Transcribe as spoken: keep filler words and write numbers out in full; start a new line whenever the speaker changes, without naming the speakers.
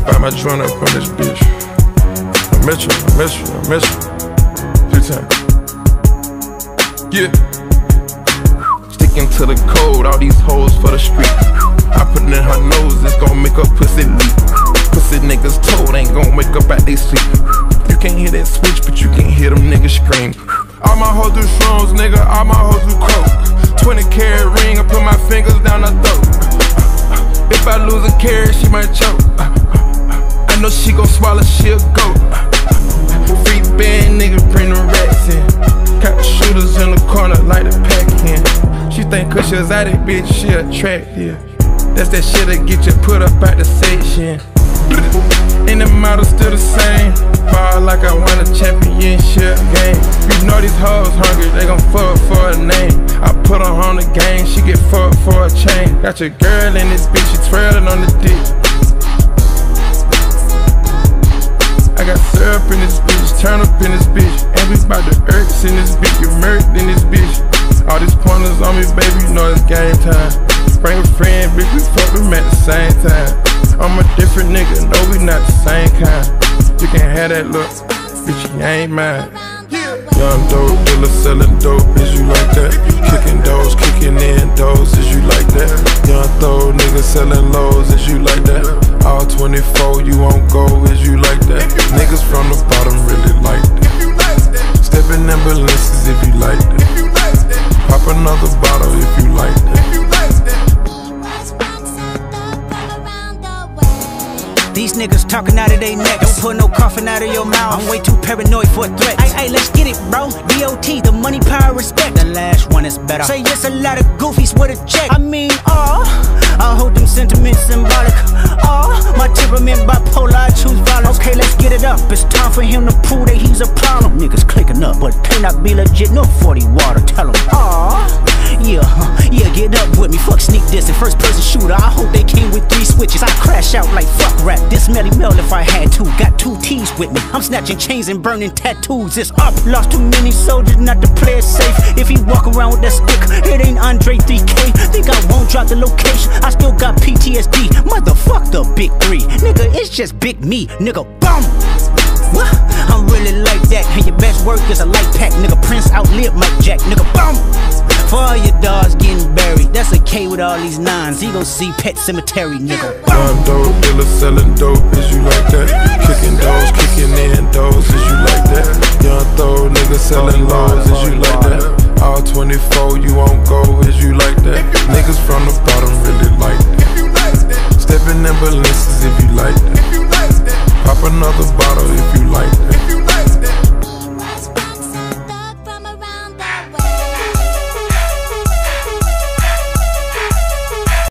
buy my joint up on this bitch. I miss you, I miss you, I miss you. Two times. Yeah. Sticking to the code, all these hoes for the street. I put it in her nose, it's gon' make her pussy leak. Pussy niggas told ain't gon' wake up out they sleep. You can't hear that switch, but you can hear them niggas scream. All my hoes do shrooms, nigga, all my hoes do coke. Twenty carat ring, I put my fingers down her throat. If I lose a carat, she might choke. I know she gon' swallow, she a goat. Free band, nigga, bring the rats in. Got the shooters in the corner like the pack in. She think cause she was out it, bitch, she attractive. That's that shit that get you put up out the section. And the model still the same. Ball like I won a championship game. You know these hoes hungry, they gon' fuck for a name. I put her on the game, she get fucked for a chain. Got your girl in this bitch, she twirling on the dick. I got syrup in this bitch, turn up in this bitch. And we bout the irks in this bitch, get murked in this bitch. All these pointers on me, baby, you know it's game time. Bring a friend, bitch, we fuck them at the same time. I'm a different nigga, no, we not the same kind. You can have that look, bitch, you ain't mine. Young dope dealer selling dope, is you like that? Kicking doors, kicking in doors, is you like that? Young throw nigga selling lows, is you like that? All twenty-four, you won't go, is you like that? Niggas from the bottom really like that. Stepping ambulances if you like that. Pop another bottle if you like that.
These niggas talking out of they neck. Don't put no coffin out of your mouth. I'm way too paranoid for a threat. Ay, ay, let's get it, bro. D O T, the money, power, respect. The last one is better. Say yes, a lot of goofies with a check. I mean, oh, I hold them sentiments symbolic. Oh, my temperament bipolar, I choose violence. Okay, let's get it up. It's time for him to prove that he's a problem. Niggas clicking up, but cannot be legit. No forty water, tell him. Oh, yeah, huh, yeah, get up with me. Fuck sneak this and first person shooter. I hope they came with three switches. I crash out like fuck rap. This Melly Mel if I had to. Got two T's with me. I'm snatching chains and burning tattoos. It's up. Lost too many soldiers not to play it safe. If he walk around with that stick, it ain't Andre three K. Think I won't drop the location. I still got P T S D. Motherfuck the big three. Nigga, it's just big me. Nigga, bum. What? I'm really like that. And your best work is a light pack. Nigga, Prince outlived Mike Jack. Nigga, bum. For all your dogs getting buried, that's a K with all these nines. He gon' see Pet Cemetery, nigga.
Young dope dealer selling dope, is you like that? Kicking doors, kicking in doors, is you like that? Young throw nigga selling